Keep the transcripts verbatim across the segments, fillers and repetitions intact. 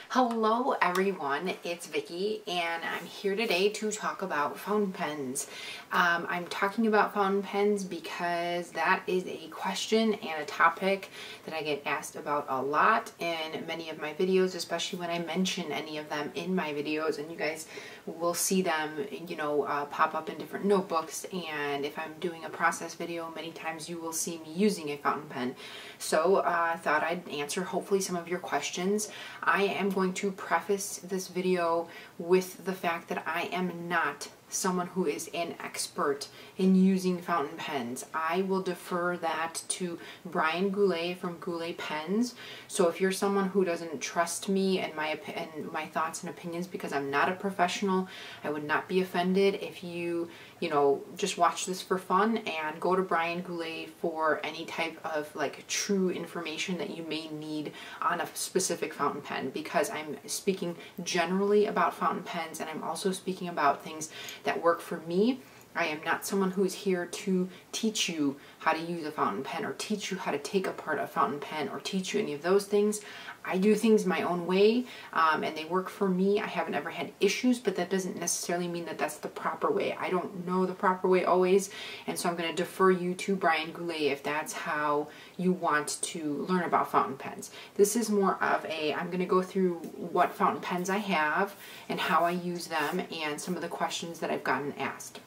Hello everyone, it's Vicky and I'm here today to talk about fountain pens. Um, I'm talking about fountain pens because that is a question and a topic that I get asked about a lot in many of my videos, especially when I mention any of them in my videos, and you guys will see them, you know, uh, pop up in different notebooks, and if I'm doing a process video, many times you will see me using a fountain pen. So uh, I thought I'd answer hopefully some of your questions. I am going to preface this video with the fact that I am not someone who is an expert in using fountain pens. I will defer that to Brian Goulet from Goulet Pens. So if you're someone who doesn't trust me and my and my thoughts and opinions because I'm not a professional, I would not be offended if you, you know, just watch this for fun and go to Brian Goulet for any type of like true information that you may need on a specific fountain pen, because I'm speaking generally about fountain pens and I'm also speaking about things that work for me. I am not someone who is here to teach you how to use a fountain pen or teach you how to take apart a fountain pen or teach you any of those things. I do things my own way um, and they work for me. I haven't ever had issues, but that doesn't necessarily mean that that's the proper way. I don't know the proper way always, and so I'm going to defer you to Brian Goulet if that's how you want to learn about fountain pens. This is more of a, I'm going to go through what fountain pens I have and how I use them and some of the questions that I've gotten asked.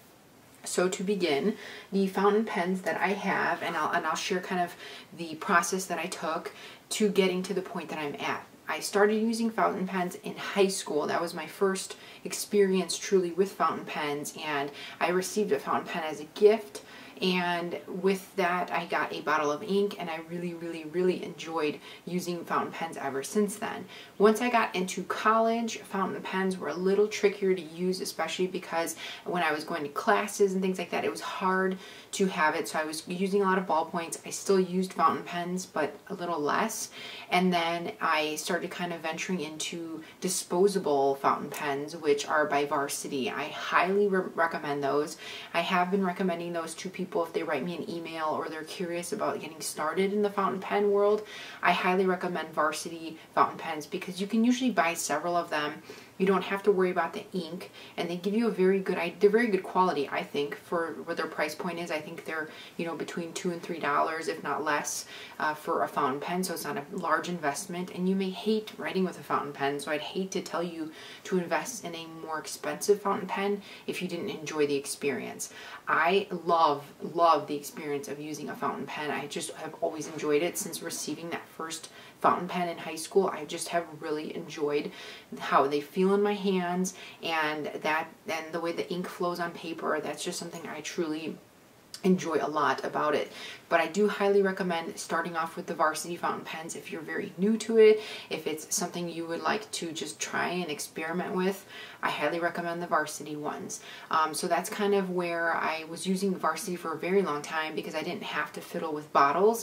So to begin, the fountain pens that I have, and I'll, and I'll share kind of the process that I took to getting to the point that I'm at. I started using fountain pens in high school. That was my first experience truly with fountain pens, and I received a fountain pen as a gift. And with that, I got a bottle of ink, and I really, really, really enjoyed using fountain pens ever since then. Once I got into college, fountain pens were a little trickier to use, especially because when I was going to classes and things like that, it was hard to have it. So I was using a lot of ballpoints. I still used fountain pens, but a little less. And then I started kind of venturing into disposable fountain pens, which are by Varsity. I highly re recommend those. I have been recommending those to people if they write me an email or they're curious about getting started in the fountain pen world. I highly recommend Varsity fountain pens because you can usually buy several of them. You don't have to worry about the ink, and they give you a very good, they're very good quality, I think, for what their price point is. I think they're, you know, between two and three dollars, if not less, uh, for a fountain pen, so it's not a large investment. And you may hate writing with a fountain pen, so I'd hate to tell you to invest in a more expensive fountain pen if you didn't enjoy the experience. I love, love the experience of using a fountain pen. I just have always enjoyed it since receiving that first fountain pen in high school. I just have really enjoyed how they feel in my hands, and that and the way the ink flows on paper. That's just something I truly enjoy a lot about it. But I do highly recommend starting off with the Varsity fountain pens if you're very new to it. If it's something you would like to just try and experiment with, I highly recommend the Varsity ones. Um, so that's kind of where I was using the Varsity for a very long time because I didn't have to fiddle with bottles,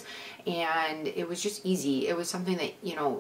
and it was just easy. It was something that, you know,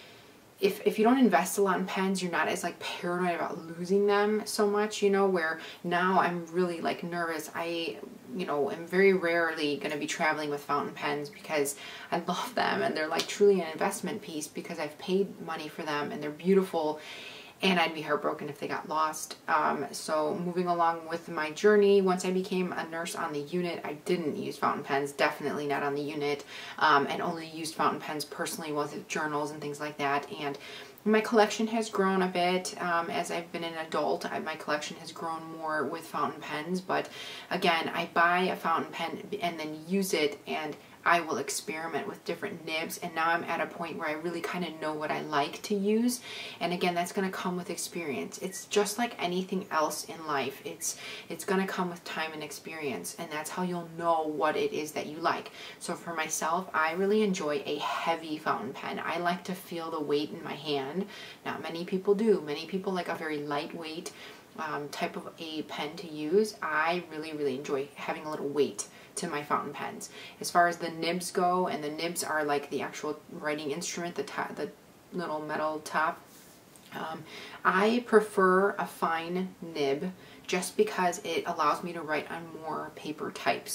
If, if you don't invest a lot in pens, you're not as like paranoid about losing them so much, you know, where now I'm really like nervous. I, you know, am very rarely going to be traveling with fountain pens because I love them and they're like truly an investment piece because I've paid money for them and they're beautiful. And I'd be heartbroken if they got lost. Um, so moving along with my journey, once I became a nurse on the unit, I didn't use fountain pens, definitely not on the unit, um, and only used fountain pens personally with journals and things like that. And my collection has grown a bit um, as I've been an adult. I, my collection has grown more with fountain pens, but again, I buy a fountain pen and then use it, and I will experiment with different nibs, and now I'm at a point where I really kind of know what I like to use. And again, that's going to come with experience. It's just like anything else in life. It's it's going to come with time and experience, and that's how you'll know what it is that you like. So for myself, I really enjoy a heavy fountain pen. I like to feel the weight in my hand. Not many people do. Many people like a very lightweight um, type of a pen to use. I really, really enjoy having a little weight to my fountain pens. As far as the nibs go, and the nibs are like the actual writing instrument, the top, the little metal top, um, I prefer a fine nib just because it allows me to write on more paper types.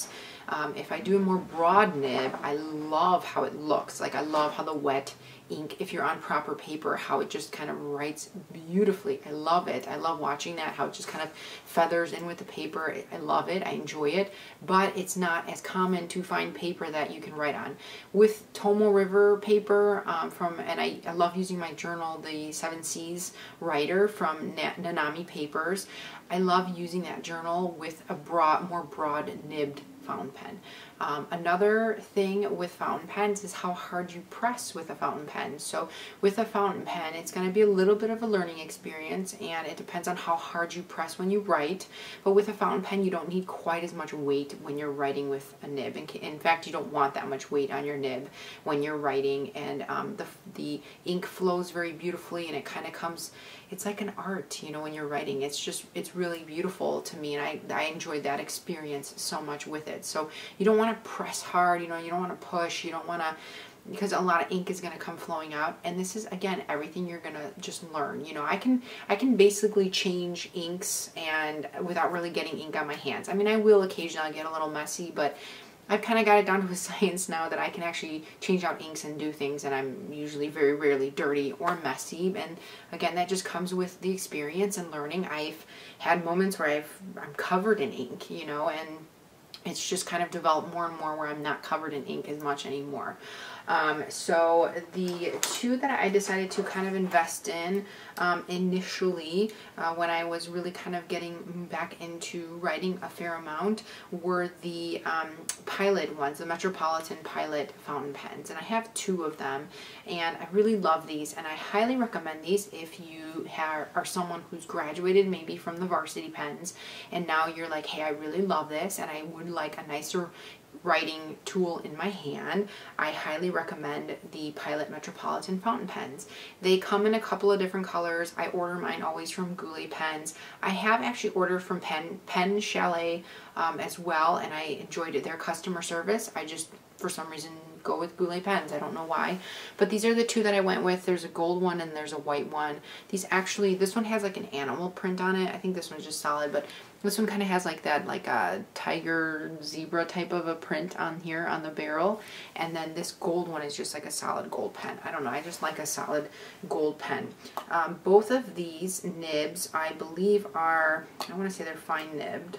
Um, if I do a more broad nib, I love how it looks. Like I love how the wet ink, if you're on proper paper, how it just kind of writes beautifully. I love it. I love watching that, how it just kind of feathers in with the paper. I love it. I enjoy it, but it's not as common to find paper that you can write on. With Tomo River paper um, from, and I, I love using my journal, the Seven Seas Writer from Nanami Papers. I love using that journal with a broad, more broad nibbed fountain pen. Um, another thing with fountain pens is how hard you press with a fountain pen. So with a fountain pen, it's going to be a little bit of a learning experience, and it depends on how hard you press when you write. But with a fountain pen, you don't need quite as much weight when you're writing with a nib. In, in fact, you don't want that much weight on your nib when you're writing, and um, the, the ink flows very beautifully, and it kind of comes, it's like an art, you know, when you're writing. It's just, it's really beautiful to me, and I, I enjoyed that experience so much with it. So you don't want to press hard, you know, you don't want to push, you don't want to, because a lot of ink is going to come flowing out. And this is, again, everything you're going to just learn. You know, I can, I can basically change inks and without really getting ink on my hands. I mean, I will occasionally get a little messy, but I've kind of got it down to a science now that I can actually change out inks and do things, and I'm usually very rarely dirty or messy. And again, that just comes with the experience and learning. I've had moments where I've, I'm covered in ink, you know, and it's just kind of developed more and more where I'm not covered in ink as much anymore. Um, so the two that I decided to kind of invest in um, initially uh, when I was really kind of getting back into writing a fair amount were the um, Pilot ones, the Metropolitan Pilot fountain pens. And I have two of them, and I really love these, and I highly recommend these if you have, are someone who's graduated maybe from the varsity pens, and now you're like, hey, I really love this, and I would like a nicer writing tool in my hand. I highly recommend the Pilot Metropolitan fountain pens. They come in a couple of different colors. I order mine always from Goulet Pens. I have actually ordered from Pen, Pen Chalet um, as well, and I enjoyed it. Their customer service, I just, for some reason, go with Goulet Pens. I don't know why. But these are the two that I went with. There's a gold one and there's a white one. These actually, this one has like an animal print on it. I think this one's just solid, but this one kind of has like that, like a tiger zebra type of a print on here on the barrel. And then this gold one is just like a solid gold pen. I don't know. I just like a solid gold pen. Um, both of these nibs, I believe, are, I want to say they're fine nibbed.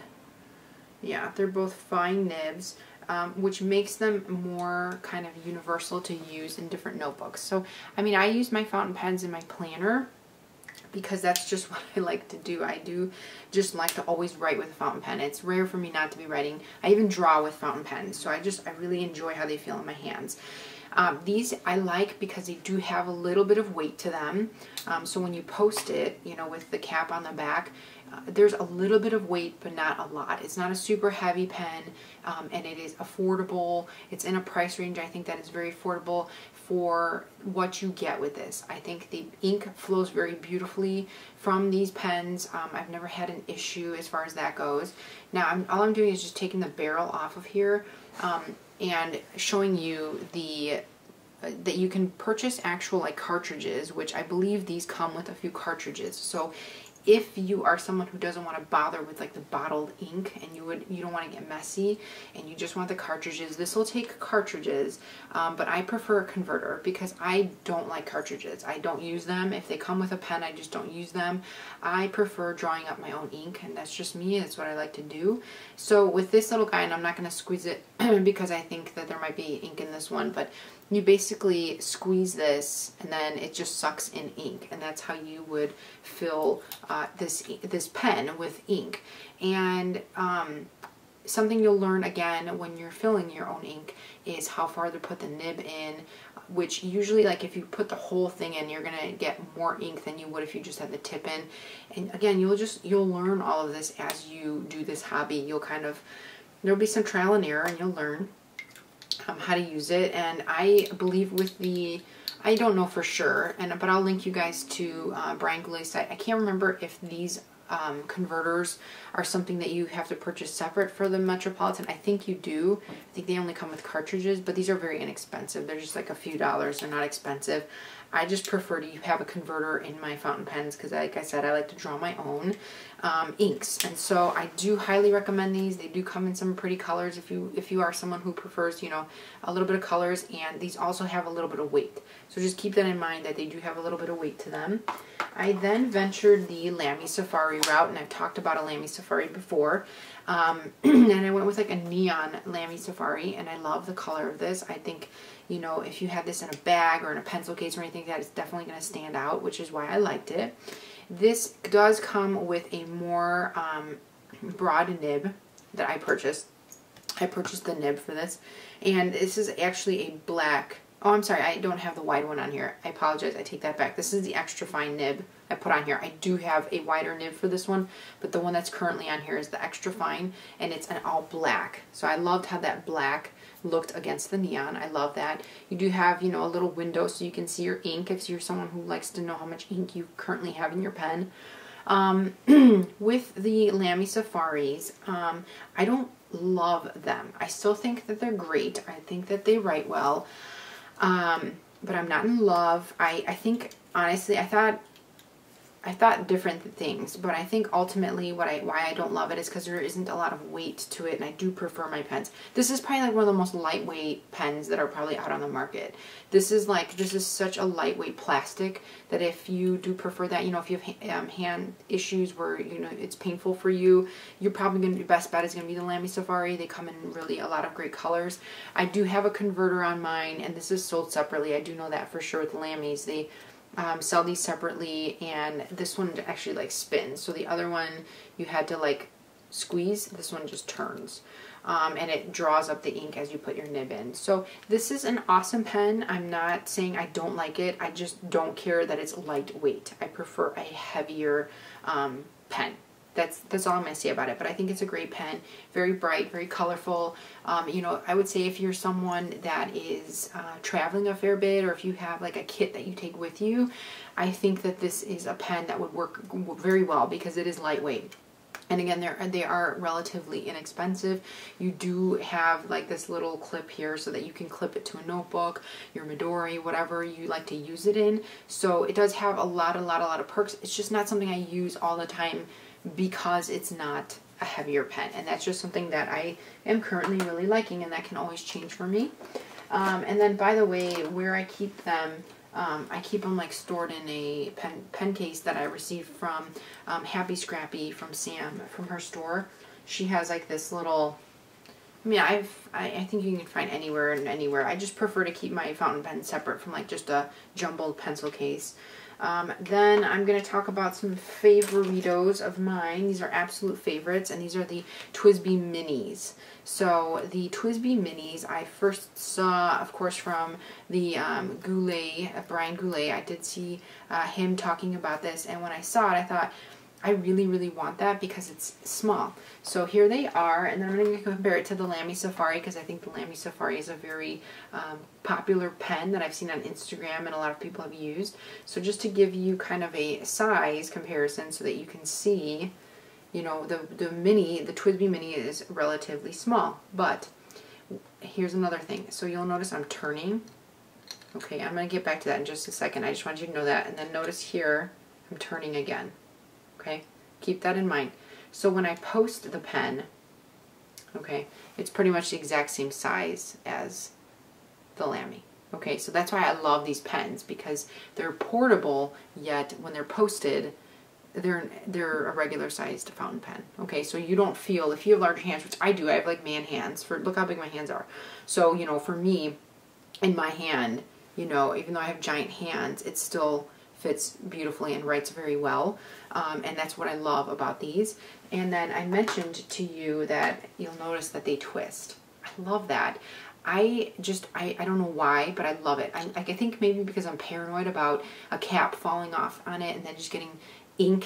Yeah, they're both fine nibs. Um, which makes them more kind of universal to use in different notebooks. So, I mean, I use my fountain pens in my planner because that's just what I like to do. I do just like to always write with a fountain pen. It's rare for me not to be writing. I even draw with fountain pens, so I just, I really enjoy how they feel in my hands. Um, these I like because they do have a little bit of weight to them. Um, so when you post it, you know, with the cap on the back, uh, there's a little bit of weight, but not a lot. It's not a super heavy pen, um, and it is affordable. It's in a price range, I think, that is very affordable for what you get with this. I think the ink flows very beautifully from these pens. Um, I've never had an issue as far as that goes. Now, I'm, all I'm doing is just taking the barrel off of here, um, and showing you the uh, that you can purchase actual like cartridges, which I believe these come with a few cartridges. So if you are someone who doesn't want to bother with like the bottled ink, and you would you don't want to get messy and you just want the cartridges, this will take cartridges, um, but I prefer a converter because I don't like cartridges. I don't use them. If they come with a pen, I just don't use them. I prefer drawing up my own ink, and that's just me. That's what I like to do. So with this little guy, and I'm not going to squeeze it because I think that there might be ink in this one, but you basically squeeze this and then it just sucks in ink, and that's how you would fill uh, this this pen with ink. And um, something you'll learn again when you're filling your own ink is how far to put the nib in, which usually, like, if you put the whole thing in, you're gonna get more ink than you would if you just had the tip in. And again, you'll just you'll learn all of this as you do this hobby. You'll kind of, there'll be some trial and error, and you'll learn Um, how to use it. And I believe with the, I don't know for sure, and but I'll link you guys to uh, Brian Goulet's site. I can't remember if these um, converters are something that you have to purchase separate for the Metropolitan. I think you do. I think they only come with cartridges, but these are very inexpensive. They're just like a few dollars. They're not expensive. I just prefer to have a converter in my fountain pens because, like I said, I like to draw my own um, inks, and so I do highly recommend these. They do come in some pretty colors if you if you are someone who prefers, you know, a little bit of colors, and these also have a little bit of weight. So just keep that in mind that they do have a little bit of weight to them. I then ventured the Lamy Safari route, and I've talked about a Lamy Safari before. Um, and I went with like a neon Lamy Safari, and I love the color of this. I think, you know, if you had this in a bag or in a pencil case or anything, that is definitely going to stand out, which is why I liked it. This does come with a more um, broad nib that I purchased. I purchased the nib for this, and this is actually a black. Oh, I'm sorry, I don't have the wide one on here. I apologize, I take that back. This is the extra fine nib I put on here. I do have a wider nib for this one, but the one that's currently on here is the extra fine, and it's an all black. So I loved how that black looked against the neon. I love that. You do have, you know, a little window so you can see your ink if you're someone who likes to know how much ink you currently have in your pen. Um, with the Lamy Safaris, um, I don't love them. I still think that they're great. I think that they write well. Um, but I'm not in love. I, I think, honestly, I thought, I thought different things, but I think ultimately what I, why I don't love it is because there isn't a lot of weight to it, and I do prefer my pens. This is probably like one of the most lightweight pens that are probably out on the market. This is like, this is such a lightweight plastic that if you do prefer that, you know, if you have um, hand issues where, you know, it's painful for you, you're probably going to, your best bet is going to be the Lamy Safari. They come in really a lot of great colors. I do have a converter on mine, and this is sold separately. I do know that for sure with Lamys. They Um, sell these separately, and this one actually like spins. So the other one you had to like squeeze, this one just turns. Um, and it draws up the ink as you put your nib in. So this is an awesome pen. I'm not saying I don't like it. I just don't care that it's lightweight. I prefer a heavier um, pen. That's that's all I'm going to say about it. But I think it's a great pen. Very bright, very colorful. Um, you know, I would say if you're someone that is uh, traveling a fair bit, or if you have like a kit that you take with you, I think that this is a pen that would work very well because it is lightweight. And again, they're, they are relatively inexpensive. You do have like this little clip here so that you can clip it to a notebook, your Midori, whatever you like to use it in. So it does have a lot, a lot, a lot of perks. It's just not something I use all the time because it's not a heavier pen. And that's just something that I am currently really liking, and that can always change for me. Um, and then, by the way, where I keep them, Um, I keep them like stored in a pen, pen case that I received from um, Happy Scrappy from Sam from her store. She has like this little, I mean, I've, I, I think you can find anywhere and anywhere. I just prefer to keep my fountain pen separate from like just a jumbled pencil case. Um, then I'm going to talk about some favoritos of mine. These are absolute favorites, and these are the T W S B I Minis. So the T W S B I Minis I first saw, of course, from the um, Goulet, uh, Brian Goulet. I did see uh, him talking about this, and when I saw it, I thought, I really, really want that because it's small. So here they are, and then I'm going to compare it to the Lamy Safari because I think the Lamy Safari is a very um, popular pen that I've seen on Instagram and a lot of people have used. So just to give you kind of a size comparison so that you can see, you know, the, the mini, the T W S B I Mini is relatively small. But here's another thing. So you'll notice I'm turning. Okay, I'm going to get back to that in just a second. I just want you to know that. And then notice here, I'm turning again. Okay, keep that in mind. So when I post the pen, okay, it's pretty much the exact same size as the Lamy. Okay, so that's why I love these pens, because they're portable, yet when they're posted, they're they're a regular sized fountain pen. Okay, so you don't feel, if you have large hands, which I do, I have like man hands, for look how big my hands are. So, you know, for me, in my hand, you know, even though I have giant hands, it still fits beautifully and writes very well. Um, and that's what I love about these. And then I mentioned to you that you'll notice that they twist. I love that. I just, I, I don't know why, but I love it. I, I think maybe because I'm paranoid about a cap falling off on it and then just getting ink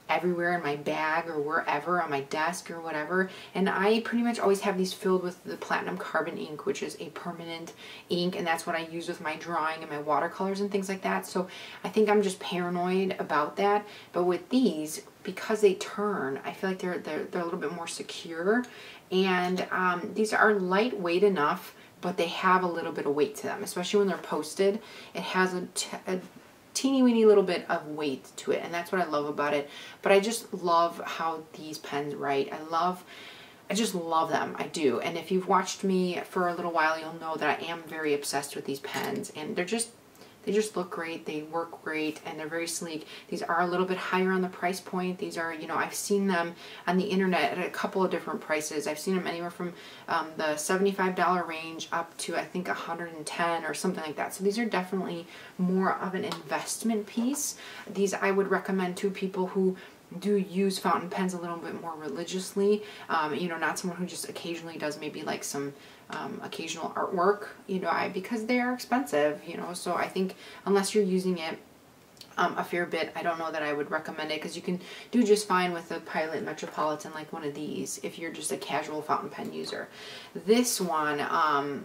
everywhere in my bag or wherever, on my desk or whatever. And I pretty much always have these filled with the platinum carbon ink, which is a permanent ink, and that's what I use with my drawing and my watercolors and things like that. So I think I'm just paranoid about that. But with these, because they turn, I feel like they're they're, they're a little bit more secure, and um, these are lightweight enough, but they have a little bit of weight to them, especially when they're posted. It has a, t a teeny weeny little bit of weight to it, and that's what I love about it. But I just love how these pens write. I love, I just love them. I do. And if you've watched me for a little while, you'll know that I am very obsessed with these pens, and they're just, they just look great, they work great, and they're very sleek. These are a little bit higher on the price point. These are, you know, I've seen them on the internet at a couple of different prices. I've seen them anywhere from um, the seventy-five dollar range up to, I think, one hundred ten or something like that. So these are definitely more of an investment piece. These I would recommend to people who do use fountain pens a little bit more religiously. Um, you know, not someone who just occasionally does maybe like some um, occasional artwork, you know, I, because they are expensive, you know, so I think unless you're using it um, a fair bit, I don't know that I would recommend it, because you can do just fine with a Pilot Metropolitan like one of these if you're just a casual fountain pen user. This one, um,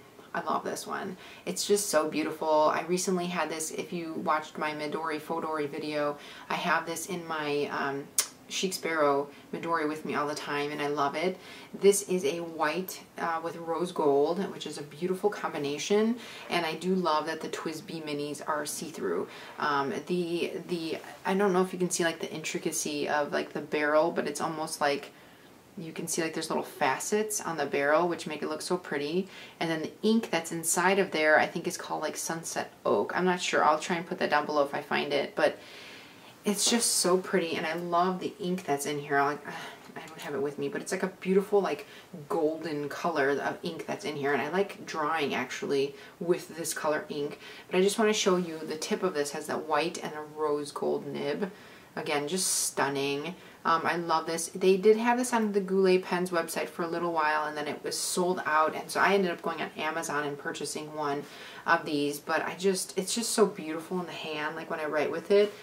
I love this one. It's just so beautiful. I recently had this, if you watched my Midori Fodori video, I have this in my um, Chic Sparrow Midori with me all the time, and I love it. This is a white uh, with rose gold, which is a beautiful combination, and I do love that the T W S B I Minis are see-through. Um, the, the, I don't know if you can see like the intricacy of like the barrel, but it's almost like you can see like there's little facets on the barrel which make it look so pretty. And then the ink that's inside of there I think is called like Sunset Oak. I'm not sure. I'll try and put that down below if I find it. But it's just so pretty, and I love the ink that's in here. Like, I don't have it with me, but it's like a beautiful like golden color of ink that's in here, and I like drawing actually with this color ink. But I just want to show you the tip of this has that white and a rose gold nib. Again, just stunning. Um, I love this. They did have this on the Goulet Pens website for a little while, and then it was sold out, and so I ended up going on Amazon and purchasing one of these. But I just, it's just so beautiful in the hand, like when I write with it.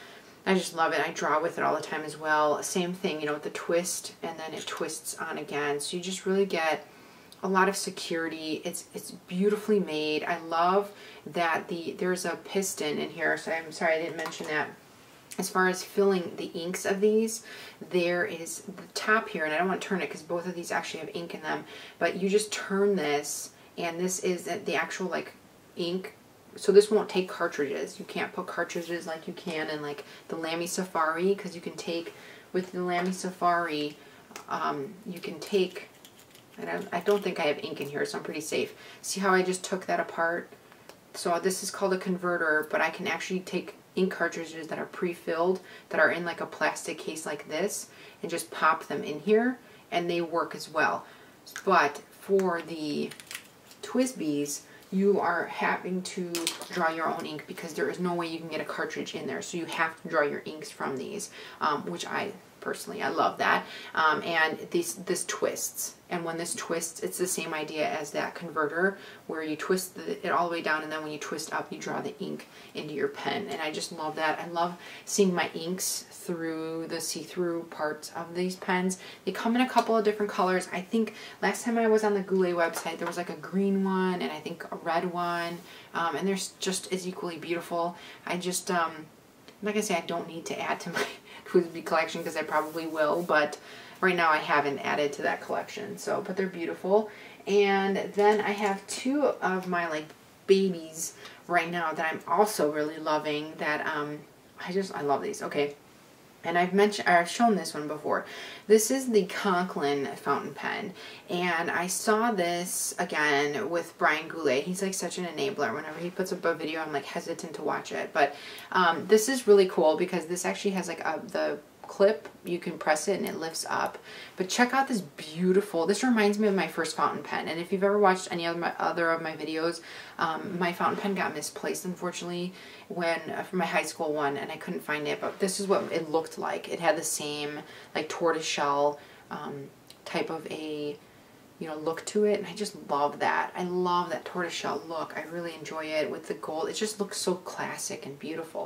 I just love it. I draw with it all the time as well. Same thing, you know, with the twist, and then it twists on again. So you just really get a lot of security. It's it's beautifully made. I love that the there's a piston in here. So I'm sorry I didn't mention that. As far as filling the inks of these, there is the top here, and I don't want to turn it because both of these actually have ink in them, but you just turn this, and this is the actual like ink. So this won't take cartridges. You can't put cartridges like you can in like the Lamy Safari, because you can take, with the Lamy Safari, um, you can take, and I, I don't think I have ink in here, so I'm pretty safe. See how I just took that apart? So this is called a converter, but I can actually take ink cartridges that are pre-filled, that are in like a plastic case like this, and just pop them in here, and they work as well. But for the T W S B Is, you are having to draw your own ink, because there is no way you can get a cartridge in there. So you have to draw your inks from these, um, which I personally, I love that. Um, and this, this twists. And when this twists, it's the same idea as that converter, where you twist the, it all the way down, and then when you twist up, you draw the ink into your pen. And I just love that. I love seeing my inks through the see-through parts of these pens. They come in a couple of different colors. I think last time I was on the Goulet website, there was like a green one, and I think a red one, um, and they're just as equally beautiful. I just, um, like I say, I don't need to add to my T W S B I collection, because I probably will, but right now I haven't added to that collection. So, but they're beautiful. And then I have two of my like babies right now that I'm also really loving, that um I just I love these. Okay. And I've mentioned, I've shown this one before. This is the Conklin fountain pen, and I saw this again with Brian Goulet. He's like such an enabler. Whenever he puts up a video, I'm like hesitant to watch it. But um, this is really cool, because this actually has like a, the clip, you can press it and it lifts up. But check out this beautiful, this reminds me of my first fountain pen. And if you've ever watched any of my other of my videos, um, my fountain pen got misplaced, unfortunately, when uh, for my high school one, and I couldn't find it. But this is what it looked like. It had the same like tortoiseshell um, type of a you know look to it, and I just love that. I love that tortoiseshell look. I really enjoy it with the gold. It just looks so classic and beautiful.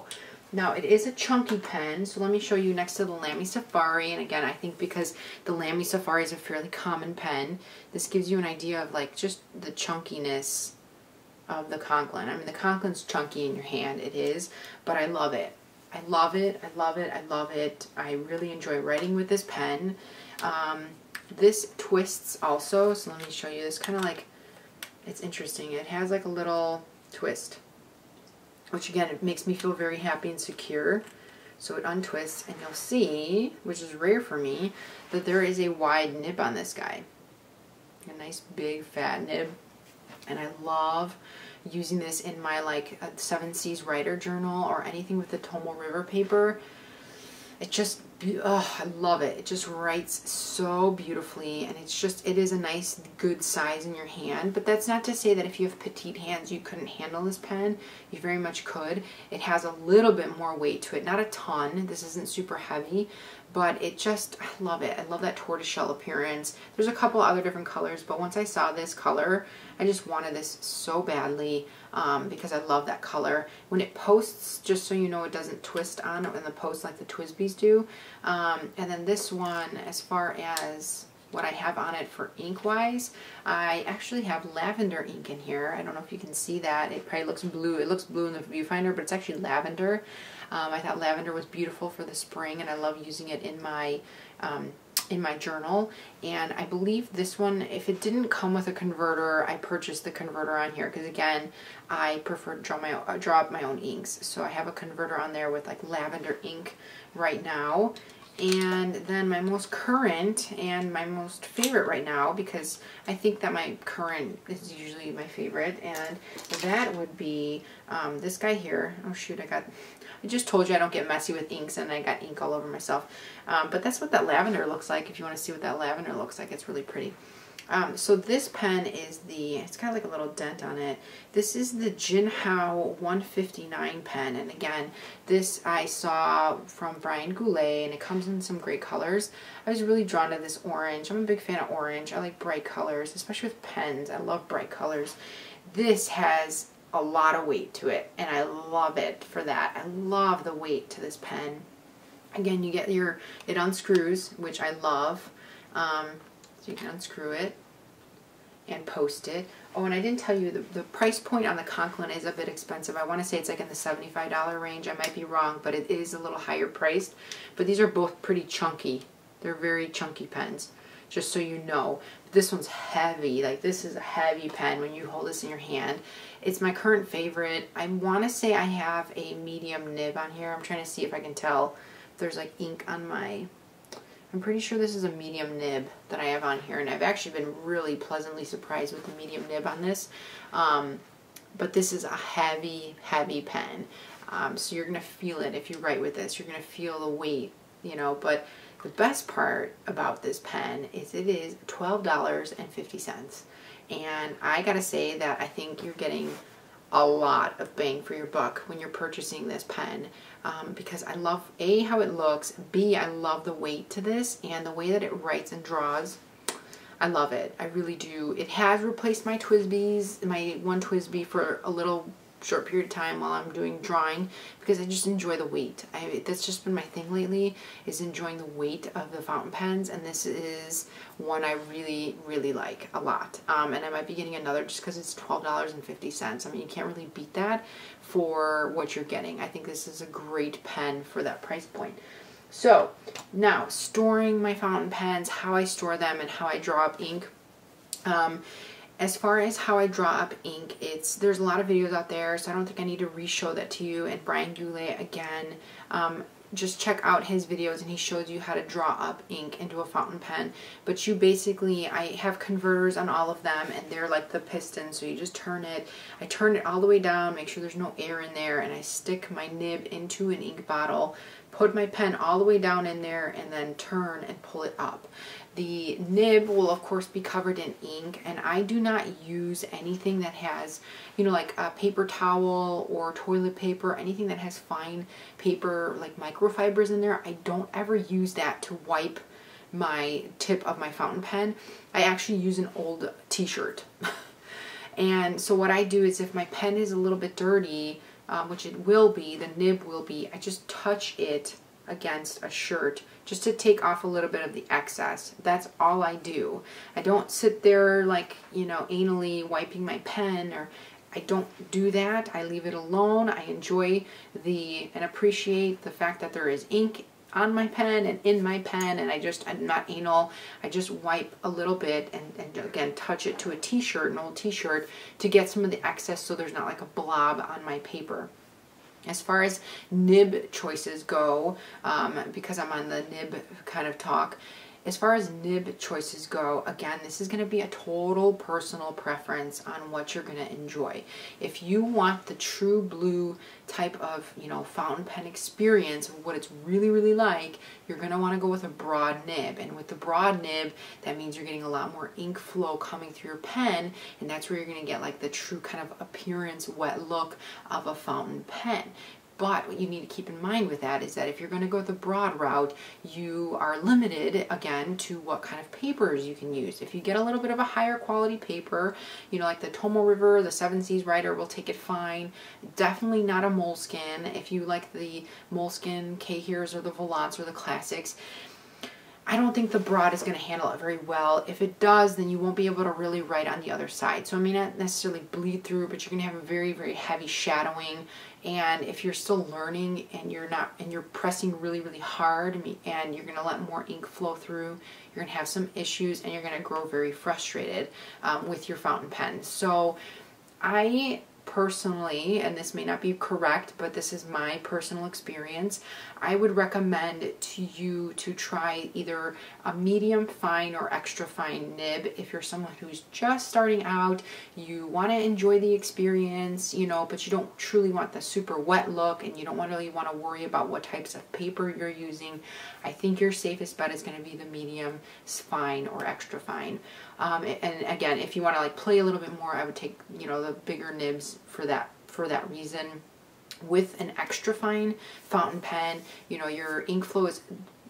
Now, it is a chunky pen, so let me show you next to the Lamy Safari. And again, I think because the Lamy Safari is a fairly common pen, this gives you an idea of like just the chunkiness of the Conklin. I mean, the Conklin's chunky in your hand, it is, but I love it. I love it, I love it, I love it. I really enjoy writing with this pen. Um, this twists also, so let me show you this. Kind of like, it's interesting. It has like a little twist, which again, it makes me feel very happy and secure. So it untwists, and you'll see, which is rare for me, that there is a wide nib on this guy. A nice big fat nib. And I love using this in my like Seven Seas Writer Journal or anything with the Tomo River paper. It just, oh, I love it. It just writes so beautifully, and it's just, it is a nice, good size in your hand. But that's not to say that if you have petite hands, you couldn't handle this pen. You very much could. It has a little bit more weight to it, not a ton. This isn't super heavy, but it just, I love it. I love that tortoiseshell appearance. There's a couple other different colors, but once I saw this color, I just wanted this so badly um, because I love that color. When it posts, just so you know, it doesn't twist on in the post like the T W S B Is do. Um, and then this one, as far as what I have on it for ink wise, I actually have lavender ink in here. I don't know if you can see that. It probably looks blue. It looks blue in the viewfinder, but it's actually lavender. Um, I thought lavender was beautiful for the spring, and I love using it in my um, in my journal. And I believe this one, if it didn't come with a converter, I purchased the converter on here because again, I prefer to draw my uh, draw up my own inks. So I have a converter on there with like lavender ink right now. And then my most current and my most favorite right now, because I think that my current is usually my favorite, and that would be um, this guy here. Oh shoot, I got, I just told you I don't get messy with inks, and I got ink all over myself. Um, but that's what that lavender looks like. If you want to see what that lavender looks like, it's really pretty. Um, so this pen is the, it's got like a little dent on it. This is the Jinhao one fifty-nine pen, and again, this I saw from Brian Goulet, and it comes in some great colors. I was really drawn to this orange. I'm a big fan of orange. I like bright colors, especially with pens. I love bright colors. This has a lot of weight to it, and I love it for that. I love the weight to this pen. Again, you get your, it unscrews, which I love. Um, So you can unscrew it and post it. Oh, and I didn't tell you, the, the price point on the Conklin is a bit expensive. I want to say it's like in the seventy-five dollar range. I might be wrong, but it is a little higher priced. But these are both pretty chunky. They're very chunky pens, just so you know. This one's heavy. Like, this is a heavy pen when you hold this in your hand. It's my current favorite. I want to say I have a medium nib on here. I'm trying to see if I can tell if there's like ink on my... I'm pretty sure this is a medium nib that I have on here, and I've actually been really pleasantly surprised with the medium nib on this. Um, but this is a heavy, heavy pen. Um, so you're going to feel it if you write with this. You're going to feel the weight, you know. But the best part about this pen is it is twelve dollars and fifty cents. And I got to say that I think you're getting a lot of bang for your buck when you're purchasing this pen, um, because I love A, how it looks, B, I love the weight to this and the way that it writes and draws. I love it. I really do. It has replaced my T W S B Is, my one T W S B for a little short period of time while I'm doing drawing, because I just enjoy the weight. I, that's just been my thing lately, is enjoying the weight of the fountain pens, and this is one I really, really like a lot. Um, and I might be getting another just because it's twelve dollars and fifty cents. I mean, you can't really beat that for what you're getting. I think this is a great pen for that price point. So, now, storing my fountain pens, how I store them and how I draw up ink. Um, As far as how I draw up ink, it's there's a lot of videos out there, so I don't think I need to re-show that to you. And Brian Goulet, again, um, just check out his videos, and he shows you how to draw up ink into a fountain pen. But you basically, I have converters on all of them, and they're like the piston, so you just turn it. I turn it all the way down, make sure there's no air in there, and I stick my nib into an ink bottle, put my pen all the way down in there, and then turn and pull it up. The nib will of course be covered in ink, and I do not use anything that has, you know, like a paper towel or toilet paper, anything that has fine paper like microfibers in there. I don't ever use that to wipe my tip of my fountain pen. I actually use an old t-shirt. And so what I do is, if my pen is a little bit dirty, um, which it will be, the nib will be, I just touch it against a shirt just to take off a little bit of the excess. That's all I do. I don't sit there like, you know, anally wiping my pen, or I don't do that. I leave it alone. I enjoy the and appreciate the fact that there is ink on my pen and in my pen, and I just, I'm not anal. I just wipe a little bit and, and again touch it to a t-shirt, an old t-shirt, to get some of the excess so there's not like a blob on my paper. As far as nib choices go, um, because I'm on the nib kind of talk, as far as nib choices go, again, this is going to be a total personal preference on what you're going to enjoy. If you want the true blue type of, you know, fountain pen experience of what it's really, really like, you're going to want to go with a broad nib. And with the broad nib, that means you're getting a lot more ink flow coming through your pen, and that's where you're going to get like the true kind of appearance, wet look of a fountain pen. But what you need to keep in mind with that is that if you're going to go the broad route, you are limited, again, to what kind of papers you can use. If you get a little bit of a higher quality paper, you know, like the Tomo River, the Seven Seas Writer will take it fine. Definitely not a moleskin. If you like the moleskin K-Heres or the Volants or the classics, I don't think the broad is going to handle it very well. If it does, then you won't be able to really write on the other side. So it may not necessarily bleed through, but you're going to have a very, very heavy shadowing. And if you're still learning and you're not, and you're pressing really, really hard, and you're going to let more ink flow through, you're going to have some issues, and you're going to grow very frustrated um, with your fountain pen. So I personally, and this may not be correct, but this is my personal experience, I would recommend to you to try either a medium fine or extra fine nib if you're someone who's just starting out, you want to enjoy the experience, you know, but you don't truly want the super wet look, and you don't really want to worry about what types of paper you're using. I think your safest bet is going to be the medium fine or extra fine. Um, and again, if you want to like play a little bit more, I would take, you know, the bigger nibs for that for that reason. With an extra fine fountain pen, you know, your ink flow is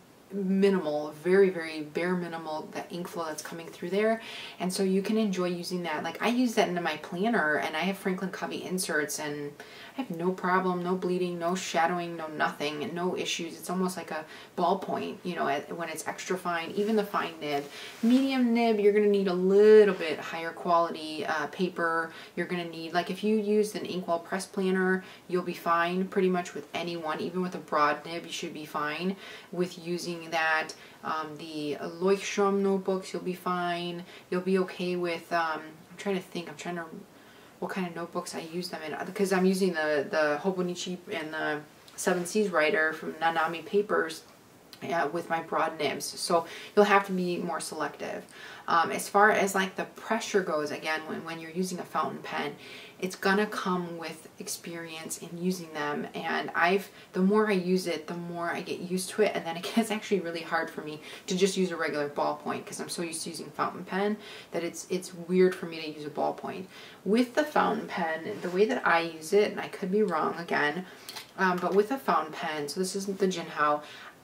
minimal, very, very bare minimal, that ink flow that's coming through there. And so you can enjoy using that. Like I use that into my planner, and I have Franklin Covey inserts, and I have no problem, no bleeding, no shadowing, no nothing, no issues. It's almost like a ballpoint, you know, when it's extra fine, even the fine nib. Medium nib, you're going to need a little bit higher quality uh, paper. You're going to need, like if you use an inkwell press planner, you'll be fine pretty much with any one. Even with a broad nib, you should be fine with using that. Um, the Leuchtturm notebooks, you'll be fine. You'll be okay with, um, I'm trying to think, I'm trying to, what kind of notebooks I use them in, because I'm using the, the Hobonichi and the Seven Seas Writer from Nanami Papers uh, with my broad nibs. So you'll have to be more selective. Um, as far as like the pressure goes, again, when, when you're using a fountain pen, it's gonna come with experience in using them, and I've, the more I use it, the more I get used to it, and then it gets actually really hard for me to just use a regular ballpoint, because I'm so used to using fountain pen that it's it's weird for me to use a ballpoint. With the fountain pen, the way that I use it, and I could be wrong again, um, but with a fountain pen, so this isn't the Jinhao,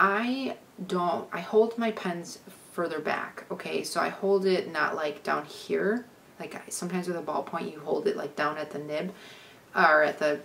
I don't, I hold my pens further back, okay, so I hold it not like down here. Like sometimes with a ballpoint, you hold it like down at the nib or at the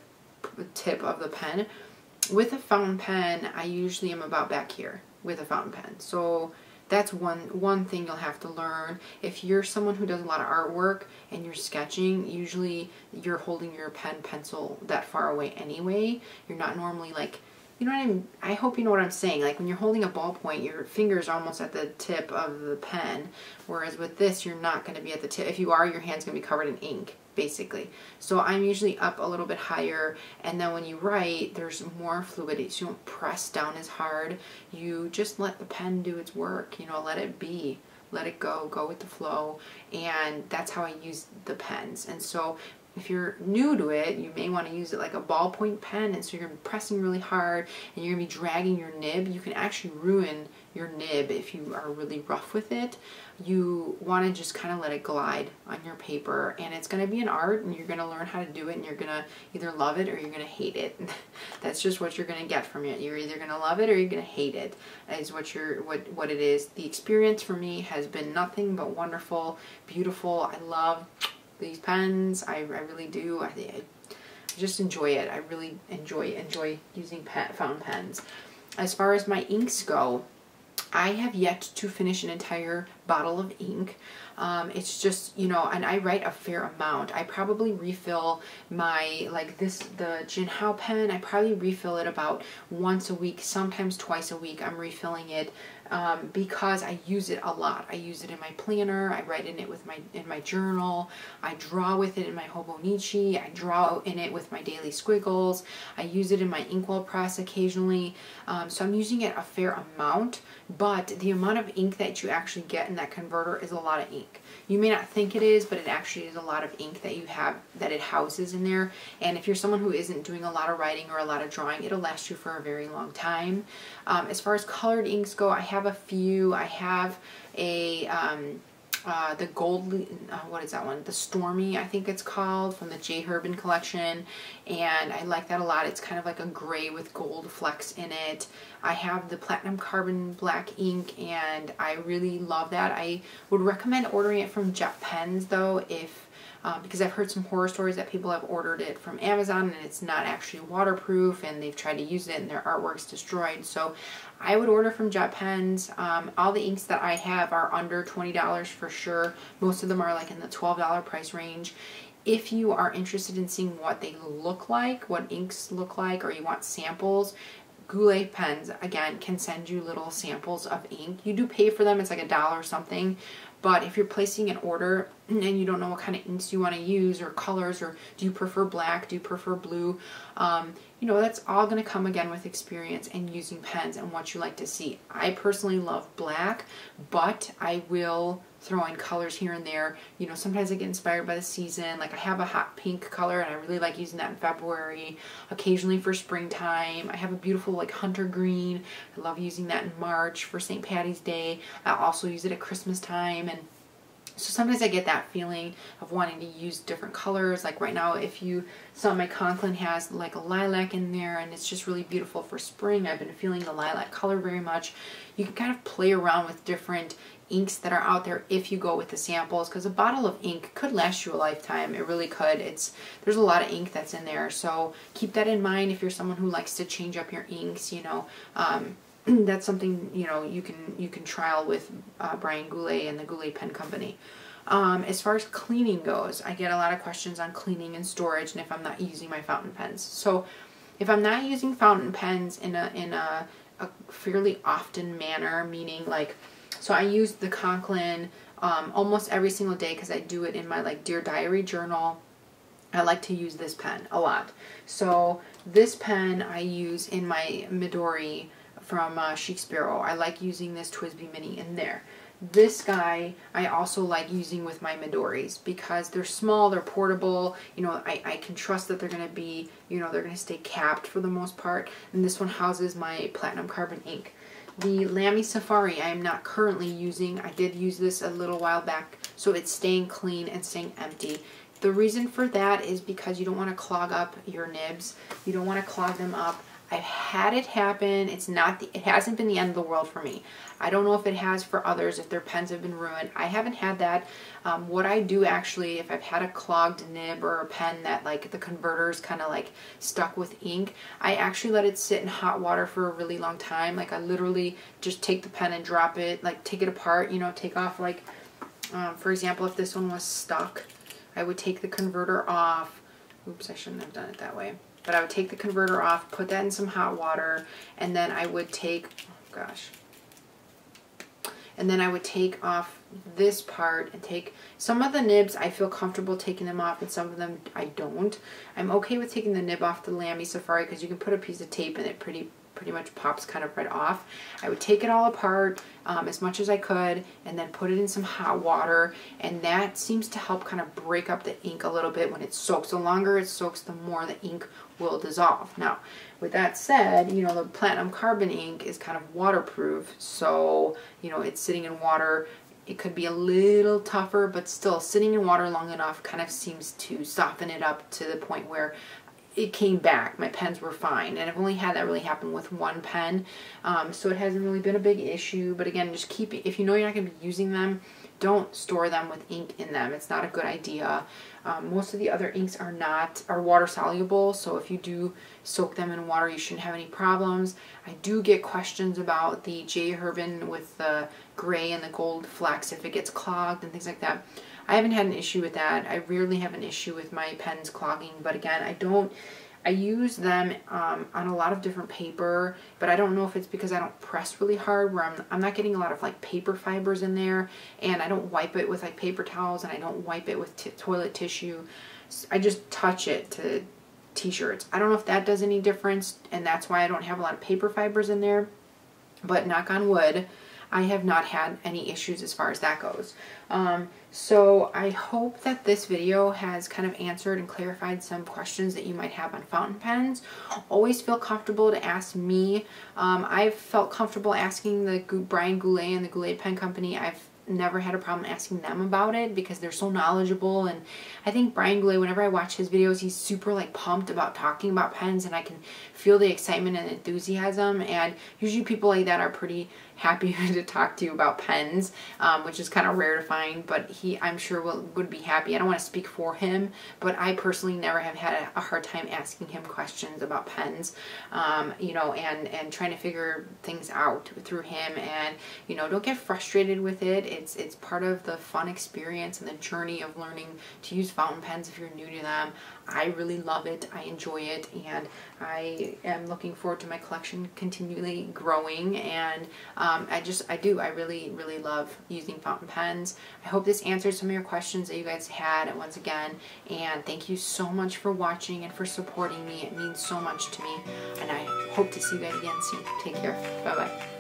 tip of the pen. With a fountain pen, I usually am about back here with a fountain pen. So that's one one thing you'll have to learn. If you're someone who does a lot of artwork and you're sketching, usually you're holding your pen pencil that far away anyway. You're not normally like, you know what I mean? I hope you know what I'm saying. Like when you're holding a ballpoint, your fingers are almost at the tip of the pen. Whereas with this, you're not going to be at the tip. If you are, your hand's going to be covered in ink, basically. So I'm usually up a little bit higher. And then when you write, there's more fluidity. So you don't press down as hard. You just let the pen do its work. You know, let it be. Let it go. Go with the flow. And that's how I use the pens. And so if you're new to it, you may want to use it like a ballpoint pen, and so you're going to be pressing really hard and you're going to be dragging your nib. You can actually ruin your nib if you are really rough with it. You want to just kind of let it glide on your paper, and it's going to be an art, and you're going to learn how to do it, and you're going to either love it or you're going to hate it. That's just what you're going to get from it. You're either going to love it or you're going to hate it, is what you're what what it is. The experience for me has been nothing but wonderful, beautiful. I love these pens. I, I really do. I, I just enjoy it. I really enjoy enjoy using pen, fountain pens. As far as my inks go, I have yet to finish an entire bottle of ink. Um, it's just, you know, and I write a fair amount. I probably refill my, like this, the Jinhao pen, I probably refill it about once a week, sometimes twice a week. I'm refilling it um, because I use it a lot. I use it in my planner. I write in it with my, in my journal. I draw with it in my Hobonichi. I draw in it with my daily squiggles. I use it in my inkwell press occasionally. Um, so I'm using it a fair amount, but the amount of ink that you actually get in that converter is a lot of ink. You may not think it is, but it actually is a lot of ink that you have, that it houses in there. And if you're someone who isn't doing a lot of writing or a lot of drawing, it'll last you for a very long time. Um, as far as colored inks go, I have a few. I have a, um, uh, the gold, uh, what is that one? The Stormy, I think it's called, from the J. Herbin collection. And I like that a lot. It's kind of like a gray with gold flecks in it. I have the Platinum Carbon Black ink, and I really love that. I would recommend ordering it from Jet Pens, though, if uh, because I've heard some horror stories that people have ordered it from Amazon and it's not actually waterproof, and they've tried to use it and their artwork's destroyed. So I would order from Jet Pens. Um, all the inks that I have are under twenty dollars for sure. Most of them are like in the twelve dollar price range. If you are interested in seeing what they look like, what inks look like, or you want samples, Goulet pens, again, can send you little samples of ink. You do pay for them. It's like a dollar or something. But if you're placing an order and you don't know what kind of inks you want to use or colors, or do you prefer black, do you prefer blue, um, you know, that's all going to come again with experience and using pens and what you like to see. I personally love black, but I will throw in colors here and there. You know, sometimes I get inspired by the season. Like I have a hot pink color and I really like using that in February, occasionally for springtime. I have a beautiful like hunter green. I love using that in March for Saint Patty's Day. I also use it at Christmas time. And so sometimes I get that feeling of wanting to use different colors. Like right now, if you saw, my Conklin has like a lilac in there, and it's just really beautiful for spring. I've been feeling the lilac color very much. You can kind of play around with different inks that are out there if you go with the samples, because a bottle of ink could last you a lifetime. It really could. It's there's a lot of ink that's in there, so keep that in mind if you're someone who likes to change up your inks. You know, um, that's something, you know, you can you can trial with uh, Brian Goulet and the Goulet Pen Company. Um, as far as cleaning goes, I get a lot of questions on cleaning and storage, and if I'm not using my fountain pens. So if I'm not using fountain pens in a in a, a fairly often manner, meaning like, so I use the Conklin um, almost every single day because I do it in my like Dear Diary journal. I like to use this pen a lot. So this pen I use in my Midori from uh, Chic Sparrow. I like using this T W S B I Mini in there. This guy I also like using with my Midoris because they're small, they're portable, you know, I, I can trust that they're going to be, you know, they're going to stay capped for the most part. And this one houses my Platinum Carbon ink. The Lamy Safari I am not currently using. I did use this a little while back, so it's staying clean and staying empty. The reason for that is because you don't want to clog up your nibs. You don't want to clog them up. I've had it happen. It's not the, it hasn't been the end of the world for me. I don't know if it has for others, if their pens have been ruined. I haven't had that. Um, what I do actually, if I've had a clogged nib or a pen that like the converter's kind of like stuck with ink, I actually let it sit in hot water for a really long time. Like I literally just take the pen and drop it, like take it apart, you know, take off like, um, for example, if this one was stuck, I would take the converter off. Oops, I shouldn't have done it that way. But I would take the converter off, put that in some hot water, and then I would take, oh gosh, and then I would take off this part and take some of the nibs. I feel comfortable taking them off, and some of them I don't. I'm okay with taking the nib off the Lamy Safari because you can put a piece of tape in it pretty pretty much pops kind of right off. I would take it all apart um, as much as I could and then put it in some hot water, and that seems to help kind of break up the ink a little bit when it soaks. The longer it soaks, the more the ink will dissolve. Now, with that said, you know, the Platinum Carbon ink is kind of waterproof, so, you know, it's sitting in water. It could be a little tougher, but still sitting in water long enough kind of seems to soften it up to the point where it came back. My pens were fine, and I've only had that really happen with one pen, um, so it hasn't really been a big issue. But again, just keep it, if you know you're not going to be using them, don't store them with ink in them. It's not a good idea. Um, most of the other inks are not, are water soluble, so if you do soak them in water, you shouldn't have any problems. I do get questions about the J. Herbin with the gray and the gold flecks, if it gets clogged and things like that. I haven't had an issue with that. I rarely have an issue with my pens clogging, but again, I don't, I use them um, on a lot of different paper, but I don't know if it's because I don't press really hard, where I'm, I'm not getting a lot of like paper fibers in there, and I don't wipe it with like paper towels, and I don't wipe it with t toilet tissue. I just touch it to t-shirts. I don't know if that does any difference, and that's why I don't have a lot of paper fibers in there, but knock on wood, I have not had any issues as far as that goes. Um, so I hope that this video has kind of answered and clarified some questions that you might have on fountain pens. Always feel comfortable to ask me. Um, I've felt comfortable asking the Brian Goulet and the Goulet Pen Company. I've never had a problem asking them about it because they're so knowledgeable, and I think Brian Goulet, whenever I watch his videos, he's super like pumped about talking about pens, and I can feel the excitement and enthusiasm, and usually people like that are pretty happy to talk to you about pens, um, which is kind of rare to find, but he, I'm sure, will, would be happy. I don't want to speak for him, but I personally never have had a, a hard time asking him questions about pens, um, you know, and, and trying to figure things out through him, and, you know, don't get frustrated with it. It's, it's part of the fun experience and the journey of learning to use fountain pens if you're new to them. I really love it. I enjoy it, and I am looking forward to my collection continually growing, and um, I just, I do, I really, really love using fountain pens. I hope this answers some of your questions that you guys had once again, and thank you so much for watching and for supporting me. It means so much to me, and I hope to see you guys again soon. Take care. Bye-bye.